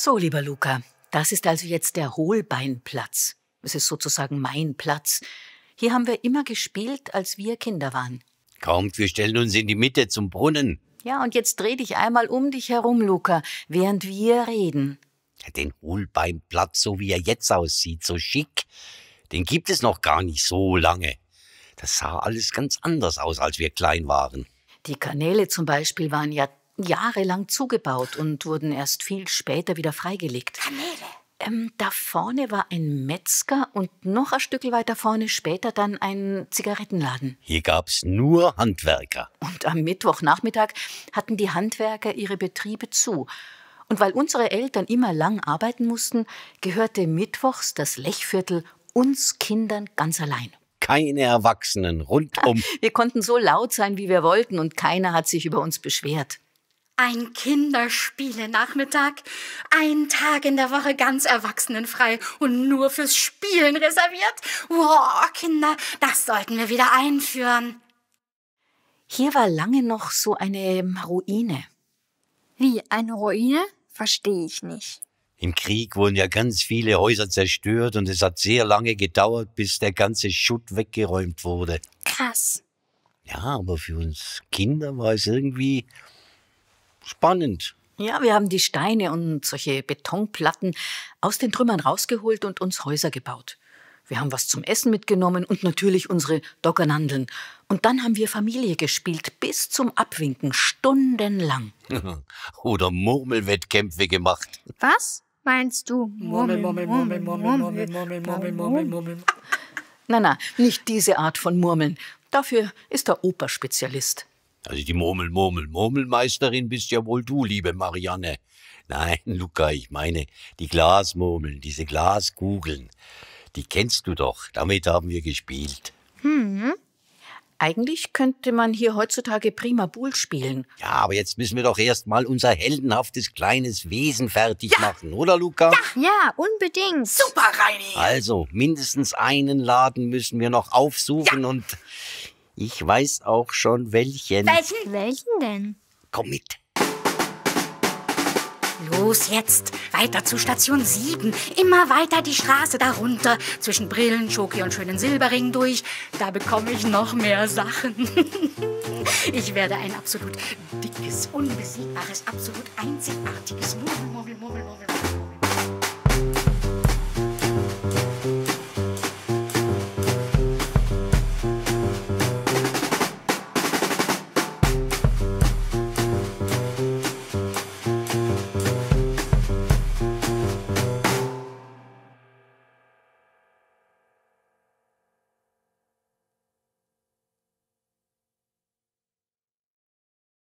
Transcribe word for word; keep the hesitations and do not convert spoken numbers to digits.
So, lieber Luca, das ist also jetzt der Hohlbeinplatz. Es ist sozusagen mein Platz. Hier haben wir immer gespielt, als wir Kinder waren. Kommt, wir stellen uns in die Mitte zum Brunnen. Ja, und jetzt dreh dich einmal um dich herum, Luca, während wir reden. Den Hohlbeinplatz, so wie er jetzt aussieht, so schick, den gibt es noch gar nicht so lange. Das sah alles ganz anders aus, als wir klein waren. Die Kanäle zum Beispiel waren ja jahrelang zugebaut und wurden erst viel später wieder freigelegt. Kanäle? Ähm, da vorne war ein Metzger und noch ein Stück weiter vorne später dann ein Zigarettenladen. Hier gab's nur Handwerker. Und am Mittwochnachmittag hatten die Handwerker ihre Betriebe zu. Und weil unsere Eltern immer lang arbeiten mussten, gehörte mittwochs das Lechviertel uns Kindern ganz allein. Keine Erwachsenen rundum. Wir konnten so laut sein, wie wir wollten, und keiner hat sich über uns beschwert. Ein Kinderspiele-Nachmittag, ein Tag in der Woche ganz erwachsenenfrei und nur fürs Spielen reserviert. Wow, Kinder, das sollten wir wieder einführen. Hier war lange noch so eine Ruine. Wie, eine Ruine? Verstehe ich nicht. Im Krieg wurden ja ganz viele Häuser zerstört und es hat sehr lange gedauert, bis der ganze Schutt weggeräumt wurde. Krass. Ja, aber für uns Kinder war es irgendwie spannend. Ja, wir haben die Steine und solche Betonplatten aus den Trümmern rausgeholt und uns Häuser gebaut. Wir haben was zum Essen mitgenommen und natürlich unsere Doggernandeln. Und dann haben wir Familie gespielt, bis zum Abwinken, stundenlang. Oder Murmelwettkämpfe gemacht. Was meinst du? Murmel, Murmel, Murmel, Murmel, Murmel, Murmel, Murmel, Murmel, Murmel. Na, na, nicht diese Art von Murmeln. Dafür ist der Opa Spezialist. Also die Murmel, Murmel, Murmelmeisterin bist ja wohl du, liebe Marianne. Nein, Luca, ich meine die Glasmurmeln, diese Glaskugeln. Die kennst du doch, damit haben wir gespielt. Hm. Eigentlich könnte man hier heutzutage prima Bull spielen. Ja, aber jetzt müssen wir doch erst mal unser heldenhaftes kleines Wesen fertig ja. machen, oder Luca? Ja, ja, unbedingt. Super, Reini. Also, mindestens einen Laden müssen wir noch aufsuchen ja. und ich weiß auch schon welchen. Welchen? Welchen denn? Komm mit. Los jetzt, weiter zu Station sieben. Immer weiter die Straße darunter, zwischen Brillen, Schoki und schönen Silberringen durch. Da bekomme ich noch mehr Sachen. Ich werde ein absolut dickes, unbesiegbares, absolut einzigartiges Murmel, Murmel, Murmel, Murmel, Murmel.